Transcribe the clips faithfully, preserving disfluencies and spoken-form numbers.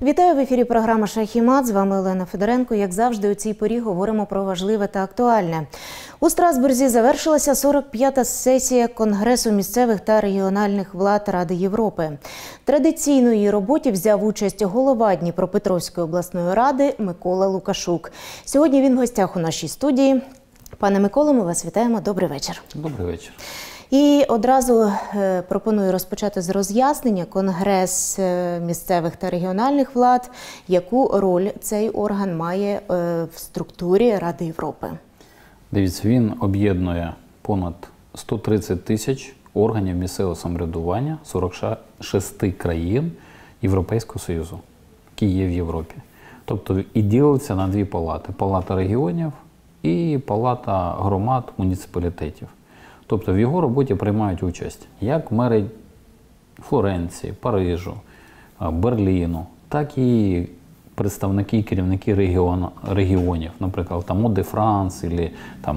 Вітаю в ефірі програма «Шах і мат». З вами Олена Федоренко. Як завжди, у цій порі говоримо про важливе та актуальне. У Страсбурзі завершилася сорок п'ята сесія Конгресу місцевих та регіональних влад Ради Європи. Традиційно у її роботі взяв участь голова Дніпропетровської обласної ради Микола Лукашук. Сьогодні він в гостях у нашій студії. Пане Миколо, ми вас вітаємо. Добрий вечір. Добрий вечір. І одразу е, пропоную розпочати з роз'яснення. Конгрес е, місцевих та регіональних влад, яку роль цей орган має е, в структурі Ради Європи? Дивіться, він об'єднує понад сто тридцять тисяч органів місцевого самоврядування сорок шести країн Європейського Союзу, які є в Європі. Тобто і ділиться на дві палати – палата регіонів і палата громад муніципалітетів. Тобто в його роботі приймають участь як мери Флоренції, Парижу, Берліну, так і представники і керівники регіону, регіонів, наприклад, там Оде Франс або там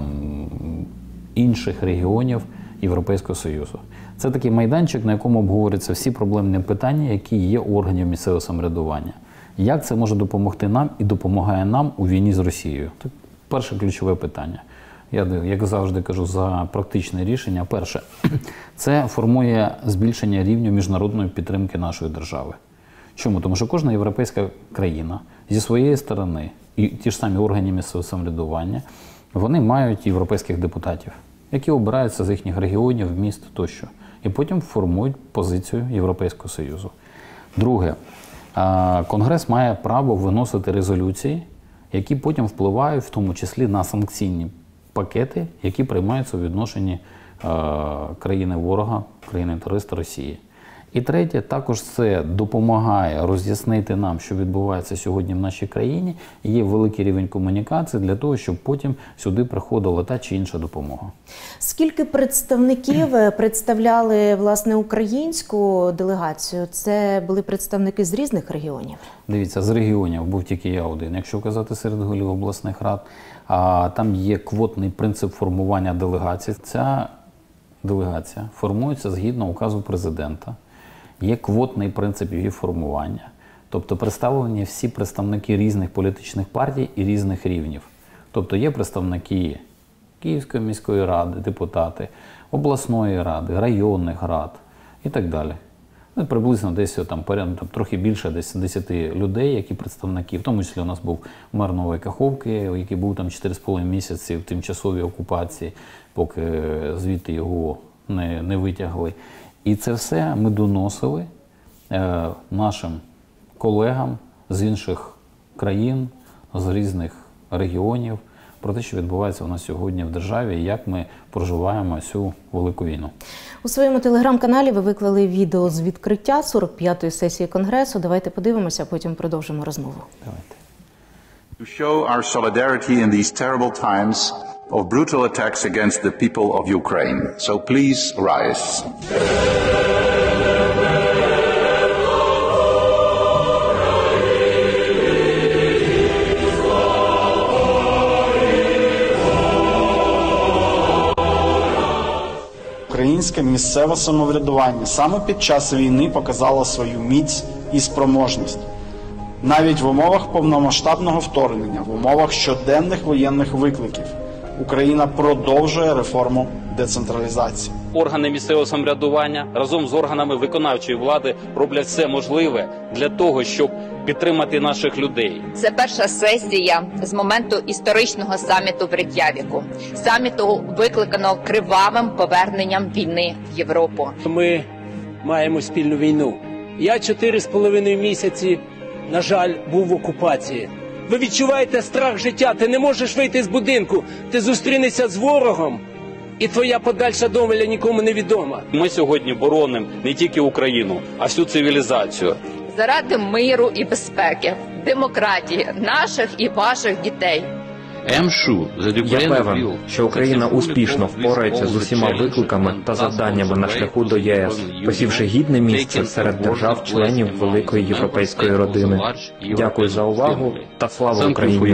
інших регіонів Європейського Союзу. Це такий майданчик, на якому обговорюються всі проблемні питання, які є у органів місцевого самоврядування. Як це може допомогти нам і допомагає нам у війні з Росією? Це перше ключове питання. Я, як завжди кажу, за практичне рішення. Перше, це формує збільшення рівня міжнародної підтримки нашої держави. Чому? Тому що кожна європейська країна зі своєї сторони, і ті ж самі органи місцевого самоврядування, вони мають європейських депутатів, які обираються з їхніх регіонів, міст тощо. І потім формують позицію Європейського Союзу. Друге, Конгрес має право виносити резолюції, які потім впливають в тому числі на санкційні пакети, які приймаються у відношенні е, країни-ворога, країни-терориста Росії. І третє, також це допомагає роз'яснити нам, що відбувається сьогодні в нашій країні, і є великий рівень комунікації для того, щоб потім сюди приходила та чи інша допомога. Скільки представників представляли, власне, українську делегацію? Це були представники з різних регіонів? Дивіться, з регіонів був тільки я один, якщо казати серед голів обласних рад. А там є квотний принцип формування делегацій. Ця делегація формується згідно указу президента. Є квотний принцип її формування. Тобто представлені всі представники різних політичних партій і різних рівнів. Тобто є представники Київської міської ради, депутати, обласної ради, районних рад і так далі. Ну, приблизно десь там, там трохи більше десь десяти людей, які представники, в тому числі у нас був мер Нової Каховки, який був там чотири з половиною місяці в тимчасовій окупації, поки звідти його не, не витягли. І це все ми доносили е, нашим колегам з інших країн, з різних регіонів, про те, що відбувається у нас сьогодні в державі і як ми проживаємо цю велику війну. У своєму телеграм-каналі ви виклали відео з відкриття сорок п'ятої сесії Конгресу. Давайте подивимося, а потім продовжимо розмову. Давайте. To show our solidarity in these terrible times of brutal attacks against the people of Ukraine. So please rise. Українське місцеве самоврядування саме під час війни показало свою міць і спроможність. Навіть в умовах повномасштабного вторгнення, в умовах щоденних воєнних викликів, Україна продовжує реформу децентралізації. Органи місцевого самоврядування разом з органами виконавчої влади роблять все можливе для того, щоб підтримати наших людей. Це перша сесія з моменту історичного саміту в Рейк'явіку. Саміту, викликаного кривавим поверненням війни в Європу. Ми маємо спільну війну. Я чотири з половиною місяці, на жаль, був в окупації. Ви відчуваєте страх життя, ти не можеш вийти з будинку, ти зустрінешся з ворогом, і твоя подальша доля нікому не відома. Ми сьогодні боронимо не тільки Україну, а всю цивілізацію. Заради миру і безпеки, демократії наших і ваших дітей. Я певен, що Україна успішно впорається з усіма викликами та завданнями на шляху до ЄС, посівши гідне місце серед держав-членів великої європейської родини. Дякую за увагу та слава Україні!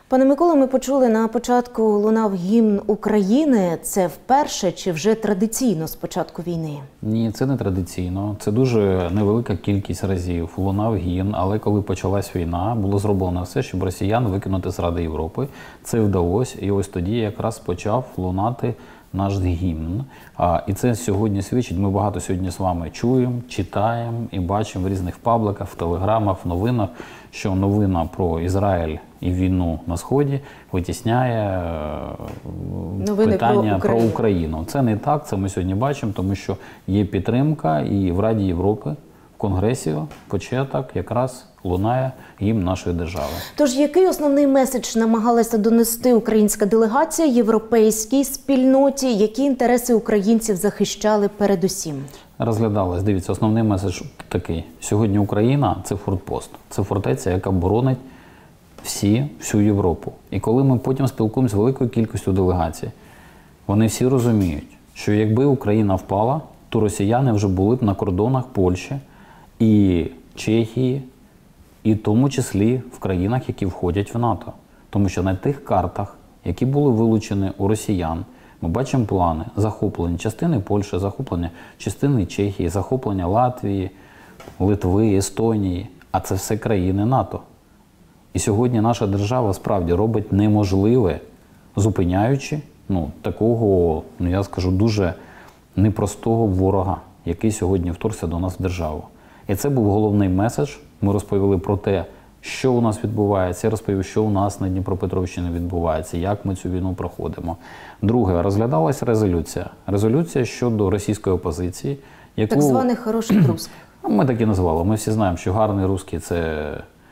Пане Миколо, ми почули на початку лунав гімн України. Це вперше чи вже традиційно з початку війни? Ні, це не традиційно. Це дуже невелика кількість разів лунав гімн, але коли почалась війна, було зроблено все, щоб росіян викинути з Ради Європи. Це вдалося, і ось тоді якраз почав лунати наш гімн. А, і це сьогодні свідчить, ми багато сьогодні з вами чуємо, читаємо і бачимо в різних пабликах, в телеграмах, в новинах, що новина про Ізраїль і війну на Сході витісняє новини питання про про Україну. Україну. Це не так, це ми сьогодні бачимо, тому що є підтримка і в Раді Європи, в Конгресі початок якраз лунає гімн нашої держави. Тож який основний меседж намагалася донести українська делегація європейській спільноті? Які інтереси українців захищали передусім? Розглядалось, дивіться, основний меседж такий. Сьогодні Україна – це фортпост, це фортеця, яка боронить всі, всю Європу. І коли ми потім спілкуємося з великою кількістю делегацій, вони всі розуміють, що якби Україна впала, то росіяни вже були б на кордонах Польщі і Чехії, і в тому числі в країнах, які входять в НАТО. Тому що на тих картах, які були вилучені у росіян, ми бачимо плани захоплення частини Польщі, захоплення частини Чехії, захоплення Латвії, Литви, Естонії. А це все країни НАТО. І сьогодні наша держава справді робить неможливе, зупиняючи ну, такого, ну я скажу, дуже непростого ворога, який сьогодні вторгся до нас в державу. І це був головний меседж. Ми розповіли про те, що у нас відбувається, я розповів, що у нас на Дніпропетровщині відбувається, як ми цю війну проходимо. Друге, розглядалася резолюція. Резолюція щодо російської опозиції, яку... Так званих хороших русських. Ми так і назвали. Ми всі знаємо, що гарний русський – це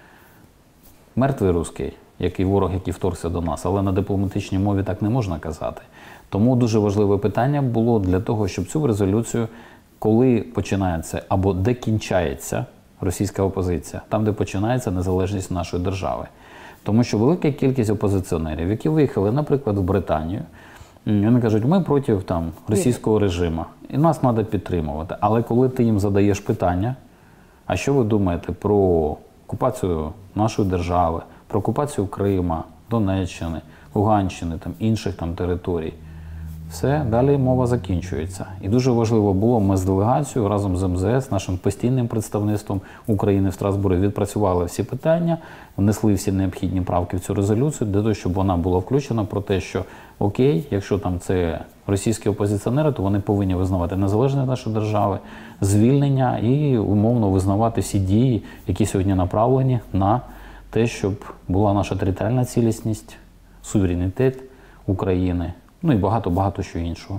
мертвий русський, який ворог, який вторгся до нас. Але на дипломатичній мові так не можна казати. Тому дуже важливе питання було для того, щоб цю резолюцію, коли починається або де кінчається російська опозиція, там, де починається незалежність нашої держави. Тому що велика кількість опозиціонерів, які виїхали, наприклад, в Британію, вони кажуть, ми проти там, російського режиму, і нас треба підтримувати. Але коли ти їм задаєш питання, а що ви думаєте про окупацію нашої держави, про окупацію Крима, Донеччини, Луганщини, там, інших там, територій, все, далі мова закінчується. І дуже важливо було, ми з делегацією разом з ем зе ес, нашим постійним представництвом України в Страсбурзі, відпрацювали всі питання, внесли всі необхідні правки в цю резолюцію, для того, щоб вона була включена про те, що окей, якщо там це російські опозиціонери, то вони повинні визнавати незалежність нашої держави, звільнення і умовно визнавати всі дії, які сьогодні направлені на те, щоб була наша територіальна цілісність, суверенітет України. Ну і багато-багато що іншого.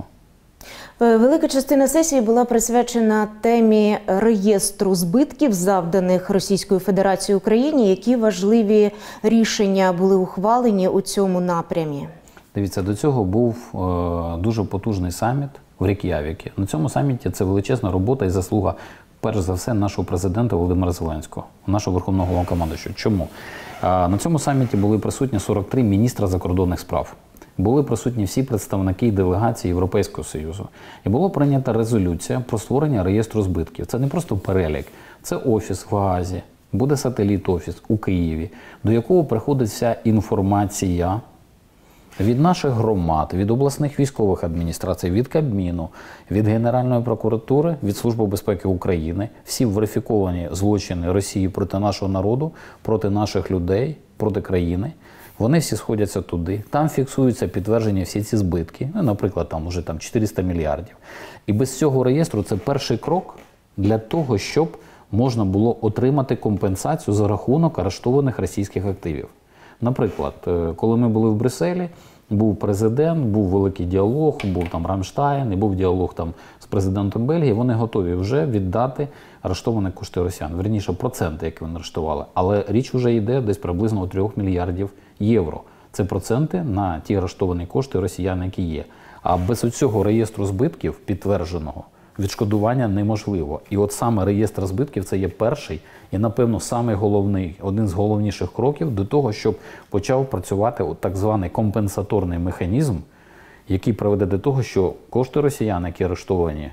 Велика частина сесії була присвячена темі реєстру збитків, завданих Російською Федерацією Україні. Які важливі рішення були ухвалені у цьому напрямі? Дивіться, до цього був е, дуже потужний саміт в Рейк'явікі. На цьому саміті це величезна робота і заслуга, перш за все, нашого президента Володимира Зеленського, нашого Верховного Головнокомандуючого. Чому? Е, на цьому саміті були присутні сорок три міністра закордонних справ. Були присутні всі представники делегації Європейського Союзу. І була прийнята резолюція про створення реєстру збитків. Це не просто перелік, це офіс в Гаазі, буде сателіт-офіс у Києві, до якого приходить вся інформація від наших громад, від обласних військових адміністрацій, від Кабміну, від Генеральної прокуратури, від Служби безпеки України. Всі верифіковані злочини Росії проти нашого народу, проти наших людей, проти країни. Вони всі сходяться туди, там фіксуються підтверджені всі ці збитки, ну, наприклад, там уже там, чотириста мільярдів. І без цього реєстру це перший крок для того, щоб можна було отримати компенсацію за рахунок арештованих російських активів. Наприклад, коли ми були в Брюсселі, був президент, був великий діалог, був там Рамштайн, і був діалог там з президентом Бельгії, вони готові вже віддати арештовані кошти росіян. Верніше, проценти, які вони арештували. Але річ вже йде десь приблизно у трьох мільярдів євро. Це проценти на ті арештовані кошти росіян, які є. А без цього реєстру збитків підтвердженого відшкодування неможливо. І от саме реєстр збитків – це є перший і, напевно, самий головний, один з головніших кроків до того, щоб почав працювати от так званий компенсаторний механізм, який приведе до того, що кошти росіян, які арештовані в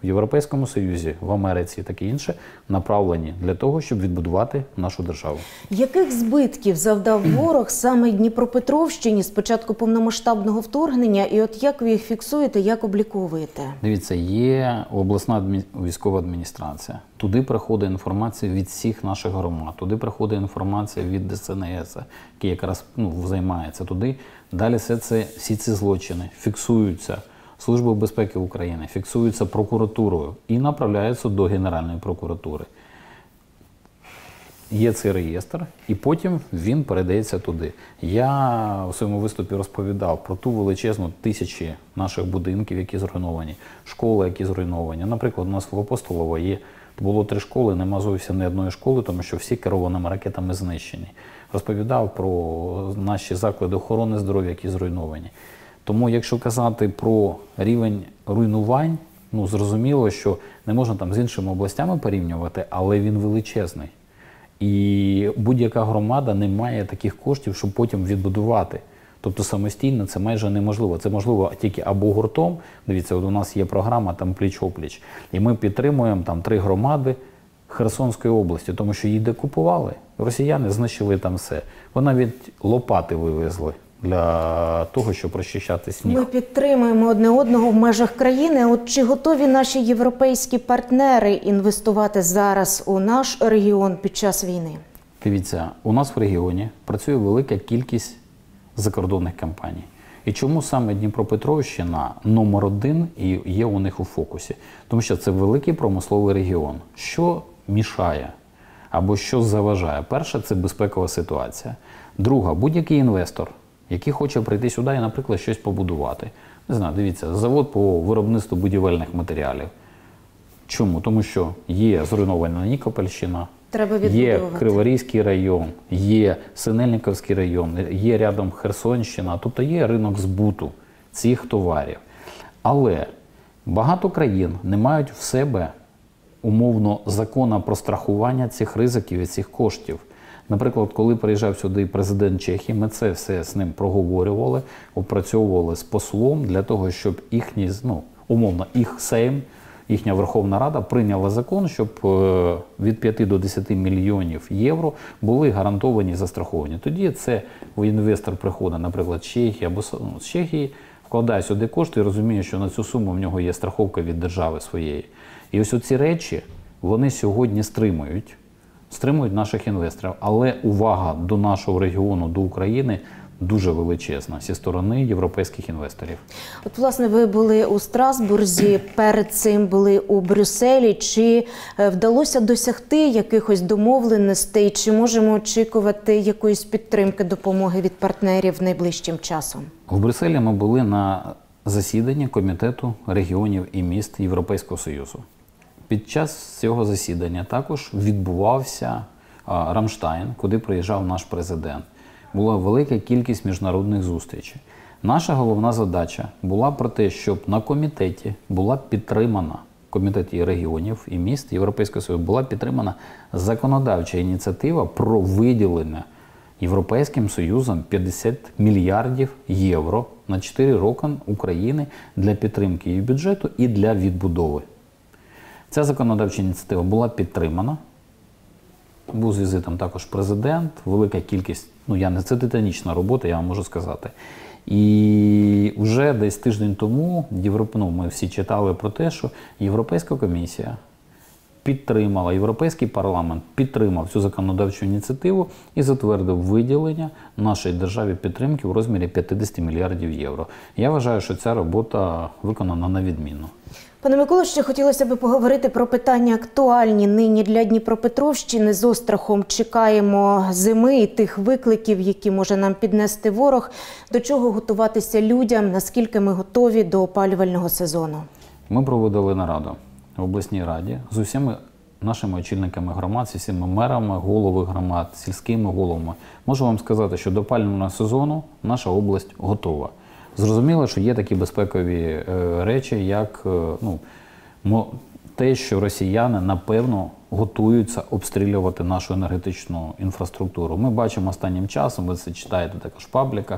в Європейському Союзі, в Америці і таке інше направлені для того, щоб відбудувати нашу державу. Яких збитків завдав ворог саме Дніпропетровщині з початку повномасштабного вторгнення? І от як ви їх фіксуєте, як обліковуєте? Дивіться, є обласна адмі... військова адміністрація. Туди приходить інформація від всіх наших громад. Туди приходить інформація від Де Ес En Ес, який якраз ну, займається туди. Далі все це, всі ці злочини фіксуються Службою безпеки України, фіксуються прокуратурою і направляються до Генеральної прокуратури. Є цей реєстр, і потім він передається туди. Я у своєму виступі розповідав про ту величезну тисячі наших будинків, які зруйновані, школи, які зруйновані. Наприклад, у нас в Апостолово є, було три школи, нема зовсім ні одної школи, тому що всі керованими ракетами знищені. Розповідав про наші заклади охорони здоров'я, які зруйновані. Тому, якщо казати про рівень руйнувань, ну, зрозуміло, що не можна там з іншими областями порівнювати, але він величезний. І будь-яка громада не має таких коштів, щоб потім відбудувати. Тобто самостійно це майже неможливо. Це можливо тільки або гуртом. Дивіться, от у нас є програма там пліч-опліч. І ми підтримуємо там три громади Херсонської області, тому що її декупували. Росіяни знищили там все. Вони навіть лопати вивезли для того, щоб розчищати сніг. Ми підтримуємо одне одного в межах країни. От чи готові наші європейські партнери інвестувати зараз у наш регіон під час війни? Дивіться, у нас в регіоні працює велика кількість закордонних компаній. І чому саме Дніпропетровщина номер один і є у них у фокусі? Тому що це великий промисловий регіон. Що мішає або що заважає? Перше – це безпекова ситуація. Друга – будь-який інвестор, який хоче прийти сюди і, наприклад, щось побудувати. Не знаю, дивіться, завод по виробництву будівельних матеріалів. Чому? Тому що є зруйнована Нікопольщина, є Криворізький район, є Синельниковський район, є рядом Херсонщина, тобто є ринок збуту цих товарів. Але багато країн не мають в себе умовно закону про страхування цих ризиків і цих коштів. Наприклад, коли приїжджав сюди президент Чехії, ми це все з ним проговорювали, опрацьовували з послом для того, щоб їхній, ну, умовно, їх Сейм, їхня Верховна Рада прийняла закон, щоб від п'яти до десяти мільйонів євро були гарантовані і застраховані. Тоді це інвестор приходить, наприклад, з Чехії або ну, з Чехії, вкладає сюди кошти і розуміє, що на цю суму в нього є страховка від держави своєї. І ось ці речі, вони сьогодні стримують. Стримують наших інвесторів. Але увага до нашого регіону, до України дуже величезна зі сторони європейських інвесторів. От, власне, ви були у Страсбурзі, перед цим були у Брюсселі. Чи вдалося досягти якихось домовленостей? Чи можемо очікувати якоїсь підтримки, допомоги від партнерів найближчим часом? В Брюсселі ми були на засіданні Комітету регіонів і міст Європейського Союзу. Під час цього засідання також відбувався а, Рамштайн, куди приїжджав наш президент. Була велика кількість міжнародних зустрічей. Наша головна задача була про те, щоб на комітеті була підтримана, Комітеті регіонів і міст Європейського Союзу, була підтримана законодавча ініціатива про виділення Європейським Союзом п'ятдесят мільярдів євро на чотири роки України для підтримки її бюджету і для відбудови. Ця законодавча ініціатива була підтримана. Був з візитом також президент, велика кількість, ну я не, це титанічна робота, я вам можу сказати. І вже десь тиждень тому Європ, ну, ми всі читали про те, що Європейська комісія підтримала, Європейський парламент підтримав цю законодавчу ініціативу і затвердив виділення нашій державі підтримки у розмірі п'ятдесят мільярдів євро. Я вважаю, що ця робота виконана на відмінно. Пане Миколо, ще хотілося б поговорити про питання актуальні нині для Дніпропетровщини. З острахом чекаємо зими і тих викликів, які може нам піднести ворог. До чого готуватися людям, наскільки ми готові до опалювального сезону? Ми проводили нараду в обласній раді з усіма нашими очільниками громад, з усіма мерами, голови громад, сільськими головами. Можу вам сказати, що до опалювального сезону наша область готова. Зрозуміло, що є такі безпекові е, речі, як е, ну, мо, те, що росіяни, напевно, готуються обстрілювати нашу енергетичну інфраструктуру. Ми бачимо останнім часом, ви це читаєте також в пабліках,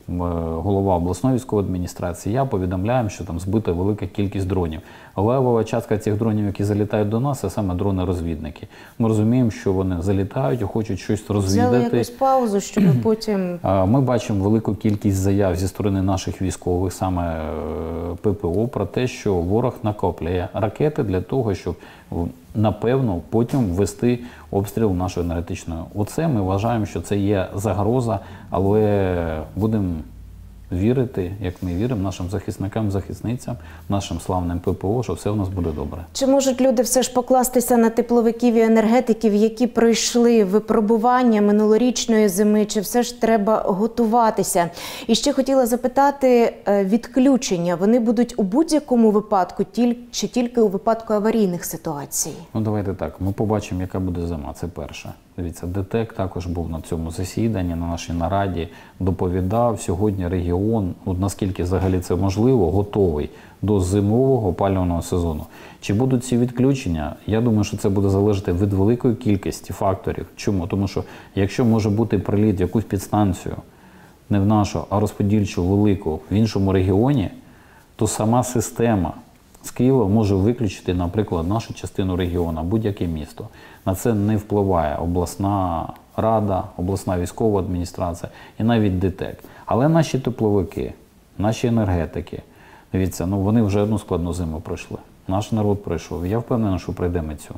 голова обласної військової адміністрації, я повідомляємо, що там збита велика кількість дронів. Левова частка цих дронів, які залітають до нас, це саме дрони-розвідники. Ми розуміємо, що вони залітають і хочуть щось розвідати. Взяли якусь паузу, щоб потім... Ми бачимо велику кількість заяв зі сторони наших військових, саме ППО, про те, що ворог накоплює ракети для того, щоб, напевно, потім ввести обстріл нашої енергетичної. Оце ми вважаємо, що це є загроза, але будемо вірити, як ми віримо, нашим захисникам, захисницям, нашим славним ППО, що все у нас буде добре. Чи можуть люди все ж покластися на тепловиків і енергетиків, які пройшли випробування минулорічної зими, чи все ж треба готуватися? І ще хотіла запитати, відключення, вони будуть у будь-якому випадку, чи тільки у випадку аварійних ситуацій? Ну, давайте так, ми побачимо, яка буде зима, це перше. Дивіться, ДТЕК також був на цьому засіданні, на нашій нараді, доповідав. Сьогодні регіон, ну, наскільки взагалі це можливо, готовий до зимового опалювального сезону. Чи будуть ці відключення? Я думаю, що це буде залежати від великої кількості факторів. Чому? Тому що якщо може бути приліт в якусь підстанцію, не в нашу, а розподільчу велику в іншому регіоні, то сама система з Києва може виключити, наприклад, нашу частину регіону, будь-яке місто. На це не впливає обласна рада, обласна військова адміністрація і навіть ДТЕК. Але наші тепловики, наші енергетики, дивіться, ну вони вже одну складну зиму пройшли. Наш народ пройшов. Я впевнений, що пройдемо цю.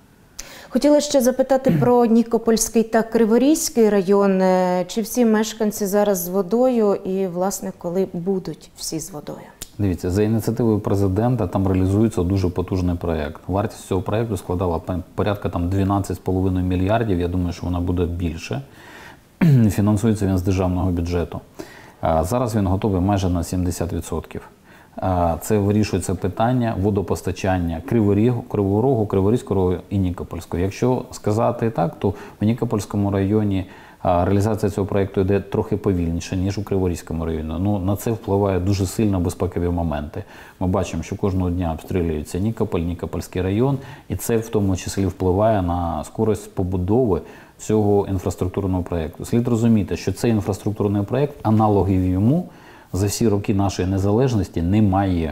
Хотіла ще запитати про Нікопольський та Криворізький район. Чи всі мешканці зараз з водою і, власне, коли будуть всі з водою? Дивіться, за ініціативою президента там реалізується дуже потужний проєкт. Вартість цього проєкту складала порядка там дванадцять з половиною мільярдів, я думаю, що вона буде більше. Фінансується він з державного бюджету. Зараз він готовий майже на сімдесят відсотків. Це вирішується питання водопостачання Криворогу, Криворогу, Криворізького і Нікопольського. Якщо сказати так, то в Нікопольському районі реалізація цього проєкту йде трохи повільніше, ніж у Криворізькому районі. Ну, на це впливає дуже сильно безпекові моменти. Ми бачимо, що кожного дня обстрілюється Нікополь, Нікопольський район, і це в тому числі впливає на скорість побудови цього інфраструктурного проєкту. Слід розуміти, що цей інфраструктурний проєкт, аналогів йому за всі роки нашої незалежності немає.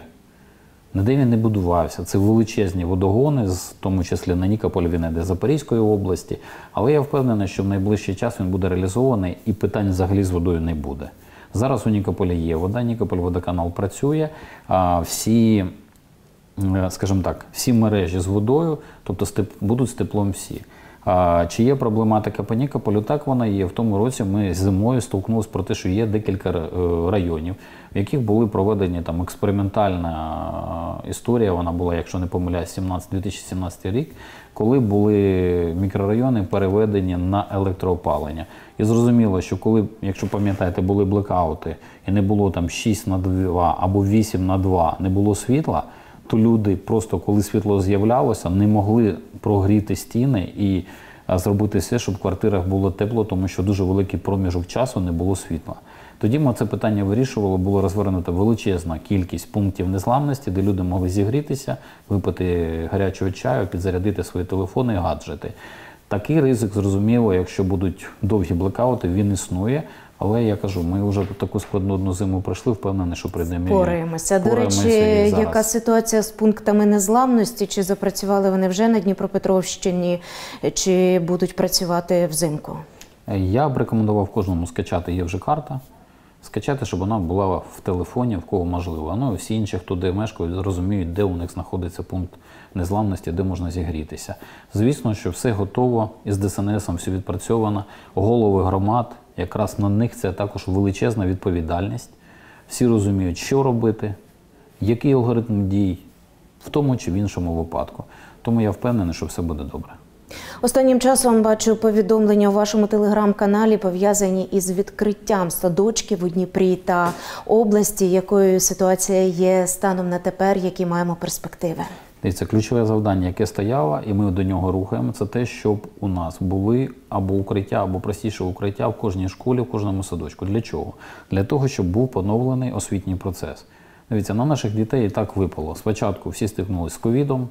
Ніде він не будувався. Це величезні водогони, в тому числі на Нікополь він йде Запорізької області. Але я впевнений, що в найближчий час він буде реалізований і питань взагалі з водою не буде. Зараз у Нікополі є вода, Нікополь-водоканал працює, а всі, скажімо так, всі мережі з водою, тобто степ, будуть з теплом всі. А, чи є проблематика по Нікополю? Так, вона є. В тому році ми зимою столкнулися про те, що є декілька районів, в яких були проведені там експериментальна історія, вона була, якщо не помиляюсь, дві тисячі сімнадцятий рік, коли були мікрорайони переведені на електроопалення. І зрозуміло, що коли, якщо пам'ятаєте, були блекаути і не було там шість на два або вісім на два, не було світла, то люди просто, коли світло з'являлося, не могли прогріти стіни і зробити все, щоб в квартирах було тепло, тому що дуже великий проміжок часу не було світла. Тоді ми це питання вирішували, було розвернута величезна кількість пунктів незламності, де люди могли зігрітися, випити гарячого чаю, підзарядити свої телефони і гаджети. Такий ризик, зрозуміло, якщо будуть довгі блекаути, він існує. Але я кажу, ми вже таку складну одну зиму пройшли, впевнений, що прийдемо. Впораємося. До речі, яка ситуація з пунктами незламності? Чи запрацювали вони вже на Дніпропетровщині, чи будуть працювати взимку? Я б рекомендував кожному скачати, є вже карта, скачати, щоб вона була в телефоні, в кого можливо. Ну і всі інші, хто де мешкають, розуміють, де у них знаходиться пункт незламності, де можна зігрітися. Звісно, що все готово, із Де Ес Ен Есом все відпрацьовано, голови громад, якраз на них це також величезна відповідальність. Всі розуміють, що робити, який алгоритм дій в тому чи в іншому випадку. Тому я впевнений, що все буде добре. Останнім часом бачу повідомлення у вашому телеграм-каналі, пов'язані із відкриттям садочків у Дніпрі та області. Якою ситуація є станом на тепер, які маємо перспективи? Це ключове завдання, яке стояло, і ми до нього рухаємо, це те, щоб у нас були або укриття, або простіше укриття в кожній школі, в кожному садочку. Для чого? Для того, щоб був поновлений освітній процес. Дивіться, на наших дітей і так випало. Спочатку всі стикнулися з ковідом,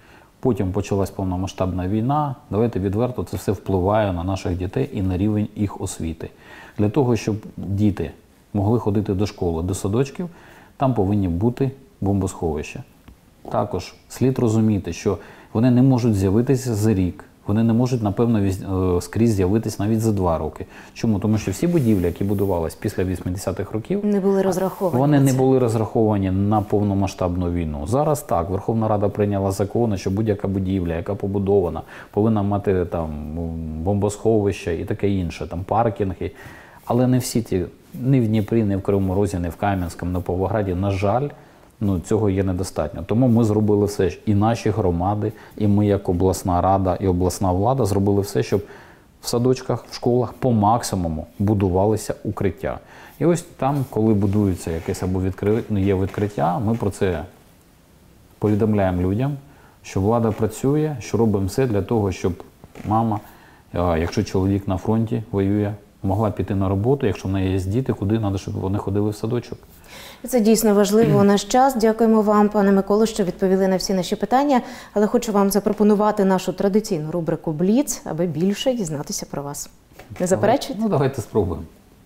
потім почалась повномасштабна війна. Давайте відверто, це все впливає на наших дітей і на рівень їх освіти. Для того, щоб діти могли ходити до школи, до садочків, там повинні бути бомбосховища. Також слід розуміти, що вони не можуть з'явитися за рік, вони не можуть, напевно, скрізь з'явитися навіть за два роки. Чому? Тому що всі будівлі, які будувалися після вісімдесятих років, не були розраховані. Вони не були розраховані на повномасштабну війну. Зараз так, Верховна Рада прийняла закони, що будь-яка будівля, яка побудована, повинна мати там бомбосховища і таке інше, там паркінги. Але не всі ті, ні в Дніпрі, ні в Кривому Розі, ні в Кам'янському, ні в Павлограді, на жаль, ну, цього є недостатньо. Тому ми зробили все, і наші громади, і ми як обласна рада, і обласна влада зробили все, щоб в садочках, в школах по максимуму будувалися укриття. І ось там, коли будується якесь або відкри... є відкриття, ми про це повідомляємо людям, що влада працює, що робимо все для того, щоб мама, якщо чоловік на фронті воює, могла піти на роботу, якщо в неї є діти, куди треба, щоб вони ходили в садочок. Це дійсно важливо у наш час. Дякуємо вам, пане Миколо, що відповіли на всі наші питання. Але хочу вам запропонувати нашу традиційну рубрику «Бліц», аби більше дізнатися про вас. Не заперечуєте? Ну, давайте спробуємо.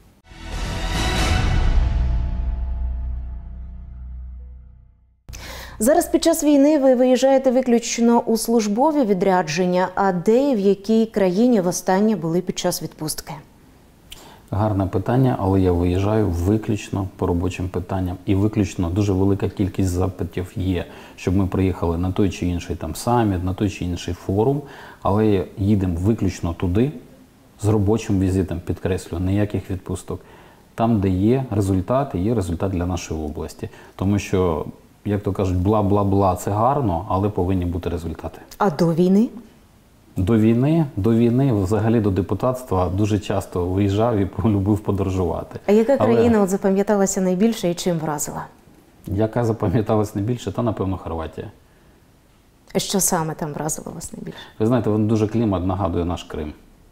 Зараз під час війни ви виїжджаєте виключно у службові відрядження, а де і в якій країні востаннє були під час відпустки? Гарне питання, але я виїжджаю виключно по робочим питанням. І виключно дуже велика кількість запитів є, щоб ми приїхали на той чи інший там саміт, на той чи інший форум, але їдемо виключно туди, з робочим візитом, підкреслю, ніяких відпусток. Там, де є результат, є результат для нашої області. Тому що, як то кажуть, бла-бла-бла – це гарно, але повинні бути результати. А до війни? До війни, до війни, взагалі до депутатства дуже часто виїжджав і полюбив подорожувати. А яка Але країна от запам'яталася найбільше і чим вразила? Яка запам'яталась найбільше, та, напевно, Хорватія. Що саме там вразило вас найбільше? Ви знаєте, він дуже клімат нагадує наш Крим.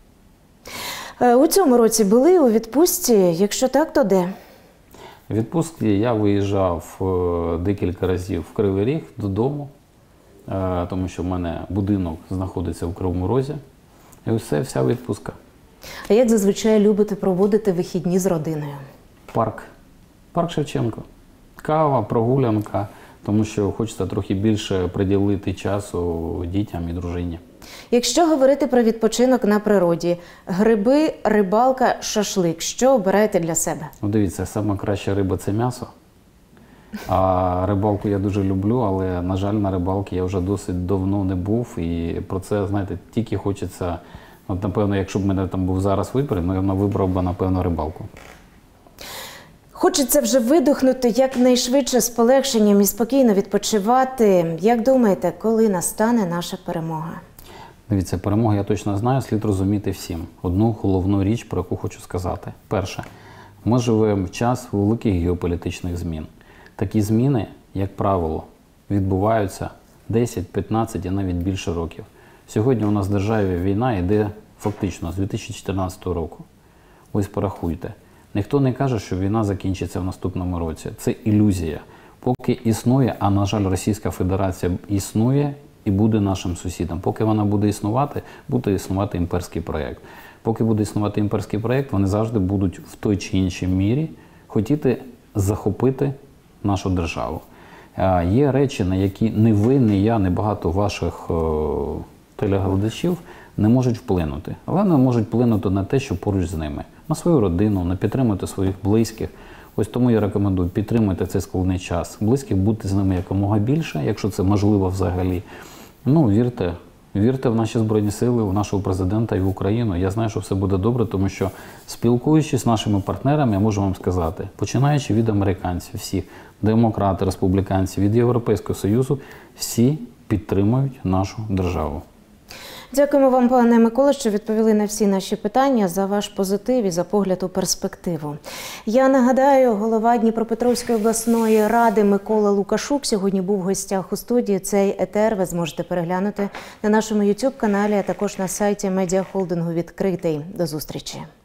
У цьому році були у відпустці? Якщо так, то де? В відпустці я виїжджав декілька разів в Кривий Ріг додому, тому що в мене будинок знаходиться в Кривому Розі. І ось це вся відпустка. А як зазвичай любите проводити вихідні з родиною? Парк. Парк Шевченко. Кава, прогулянка, тому що хочеться трохи більше приділити часу дітям і дружині. Якщо говорити про відпочинок на природі, гриби, рибалка, шашлик, що обираєте для себе? Ну, дивіться, сама краща риба – це м'ясо. А рибалку я дуже люблю, але, на жаль, на рибалки я вже досить давно не був. І про це, знаєте, тільки хочеться, от, напевно, якщо б мене там був зараз вибір, ну, я вибрав би, напевно, рибалку. Хочеться вже видихнути якнайшвидше з полегшенням і спокійно відпочивати. Як думаєте, коли настане наша перемога? Дивіться, перемога я точно знаю, слід розуміти всім. Одну головну річ, про яку хочу сказати. Перше, ми живемо в час великих геополітичних змін. Такі зміни, як правило, відбуваються десять, п'ятнадцять і навіть більше років. Сьогодні у нас в державі війна йде фактично з дві тисячі чотирнадцятого року. Ось порахуйте. Ніхто не каже, що війна закінчиться в наступному році. Це ілюзія. Поки існує, а, на жаль, Російська Федерація існує і буде нашим сусідом. Поки вона буде існувати, буде існувати імперський проєкт. Поки буде існувати імперський проєкт, вони завжди будуть в той чи іншій мірі хотіти захопити нашу державу. Є речі, на які ні ви, ні я, ні багато ваших о, телеглядачів не можуть вплинути. Але вони можуть вплинути на те, що поруч з ними. На свою родину, на підтримати своїх близьких. Ось тому я рекомендую підтримати цей складний час. Близьких, бути з ними якомога більше, якщо це можливо взагалі. Ну, вірте. Вірте в наші Збройні Сили, в нашого президента і в Україну. Я знаю, що все буде добре, тому що, спілкуючись з нашими партнерами, я можу вам сказати, починаючи від американців, всіх, демократи, республіканці, від Європейського Союзу, всі підтримують нашу державу. Дякуємо вам, пане Миколо, що відповіли на всі наші питання, за ваш позитив і за погляд у перспективу. Я нагадаю, голова Дніпропетровської обласної ради Микола Лукашук сьогодні був в гостях у студії. Цей етер ви зможете переглянути на нашому ютуб каналі, а також на сайті медіахолдингу «Відкритий». До зустрічі.